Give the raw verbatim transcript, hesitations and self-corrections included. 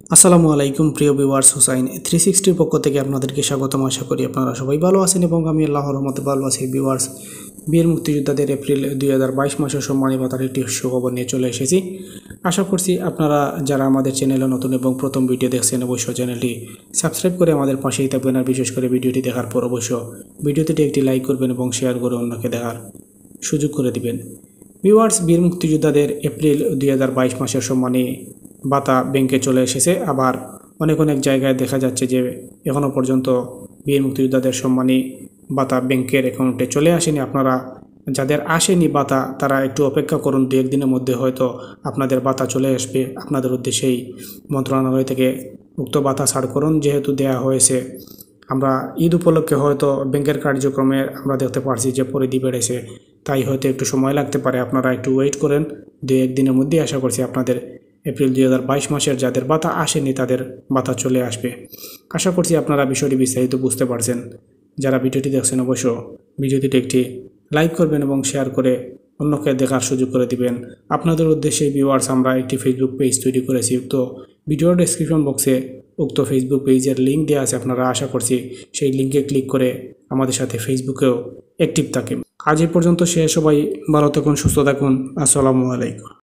আসসালামু আলাইকুম প্রিয় ভিউয়ার্স, হুসাইন থ্রি সিক্সটির পক্ষ থেকে আপনাদেরকে স্বাগতম। আশা করি আপনারা সবাই ভালো আছেন এবং আমি আল্লাহর রহমতে ভালো আছি। ভিউয়ার্স, বীর মুক্তিযোদ্ধাদের এপ্রিল দুই হাজার বাইশ মাসের সম্মানী ভাতার একটি সুখবর নিয়ে চলে এসেছি। আশা করছি আপনারা যারা আমাদের চ্যানেলে নতুন এবং প্রথম ভিডিও দেখছেন অবশ্যই চ্যানেলটি সাবস্ক্রাইব করে আমাদের পাশেই থাকবেন। আর বিশেষ করে ভিডিওটি দেখার পর অবশ্য ভিডিওটিতে একটি লাইক করবেন এবং শেয়ার করে অন্যকে দেখার সুযোগ করে দিবেন। ভিউয়ার্স, বীর মুক্তিযোদ্ধাদের এপ্রিল দুই হাজার বাইশ মাসের সম্মানী ভাতা ব্যাংকে চলে এসেছে। আবার অনেক অনেক জায়গায় দেখা যাচ্ছে যে এখনও পর্যন্ত বীর মুক্তিযোদ্ধাদের সম্মানী ভাতা ব্যাংকের অ্যাকাউন্টে চলে আসেনি। আপনারা যাদের আসেনি ভাতা তারা একটু অপেক্ষা করুন, দু একদিনের মধ্যে হয়তো আপনাদের ভাতা চলে আসবে। আপনাদের উদ্দেশ্যেই মন্ত্রণালয় থেকে উক্ত ভাতা ছাড় করুন যেহেতু দেয়া হয়েছে। আমরা ঈদ উপলক্ষে হয়তো ব্যাংকের কার্যক্রমে আমরা দেখতে পারছি যে পরিধি বেড়েছে, তাই হয়তো একটু সময় লাগতে পারে। আপনারা একটু ওয়েট করেন, দু একদিনের মধ্যেই আশা করছি আপনাদের এপ্রিল দুই হাজার বাইশ মাসের যাদের ভাতা আসেনি তাদের ভাতা চলে আসবে। আশা করছি আপনারা বিষয়টি বিস্তারিত বুঝতে পারছেন। যারা ভিডিওটি দেখছেন অবশ্য ভিডিওটিতে একটি লাইক করবেন এবং শেয়ার করে অন্যকে দেখার সুযোগ করে দিবেন। আপনাদের উদ্দেশ্যে ভিউয়ার্স, আমরা একটি ফেসবুক পেজ তৈরি করেছি। উক্ত ভিডিওর ডেসক্রিপশন বক্সে উক্ত ফেসবুক পেজের লিঙ্ক দেওয়া আছে। আপনারা আশা করছি সেই লিঙ্কে ক্লিক করে আমাদের সাথে ফেসবুকেও অ্যাক্টিভ থাকেন। আজ এই পর্যন্ত, সে সবাই ভালো থাকুন, সুস্থ থাকুন। আসসালামু আলাইকুম।